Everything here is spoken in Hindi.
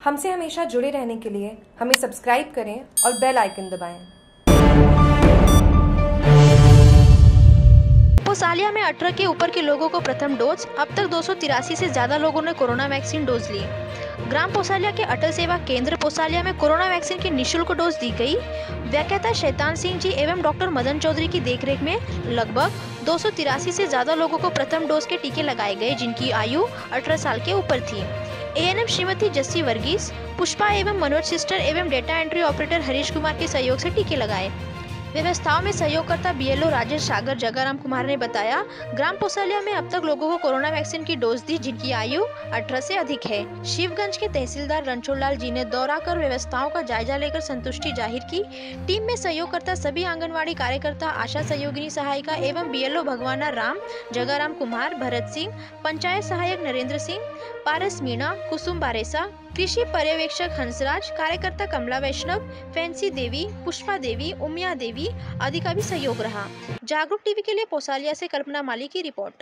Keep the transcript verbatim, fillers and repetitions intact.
हमसे हमेशा जुड़े रहने के लिए हमें सब्सक्राइब करें और बेल आइकन दबाएं। पोसालिया में अठारह के ऊपर के लोगों को प्रथम डोज। अब तक दो सौ तिरासी से ज्यादा लोगों ने कोरोना वैक्सीन डोज ली। ग्राम पोसालिया के अटल सेवा केंद्र पोसालिया में कोरोना वैक्सीन की निःशुल्क डोज दी गई। व्याख्याता शैतान सिंह जी एवं डॉक्टर मदन चौधरी की देखरेख में लगभग दो सौ तिरासी से ज्यादा लोगों को प्रथम डोज के टीके लगाए गए, जिनकी आयु अठारह साल के ऊपर थी। एएनएम श्रीमती जस्सी वर्गीस, पुष्पा एवं मनोज सिस्टर एवं data entry operator Harish Kumar के सहयोग से टीके लगाए। व्यवस्थाओं में सहयोगकर्ता बीएलओ राजेश सागर जगाराम कुमार ने बताया, ग्राम पोसालिया में अब तक लोगों को कोरोना वैक्सीन की डोज दी, जिनकी आयु अठारह से अधिक है। शिवगंज के तहसीलदार रणछोड़लाल जी ने दौरा कर व्यवस्थाओं का जायजा लेकर संतुष्टि जाहिर की। टीम में सहयोगकर्ता सभी आंगनवाड़ी कार्यकर्ता, आशा सहयोगिनी सहायिका एवं बीएलओ भगवाना राम, जगाराम कुमार, भरत सिंह, पंचायत सहायक नरेंद्र सिंह, पारस मीणा, कुसुम बारेसा, कृषि पर्यवेक्षक हंसराज, कार्यकर्ता कमला वैष्णव, फैंसी देवी, पुष्पा देवी, उमिया देवी आदि का भी सहयोग रहा। जागरूक टीवी के लिए पोसालिया से कल्पना माली की रिपोर्ट।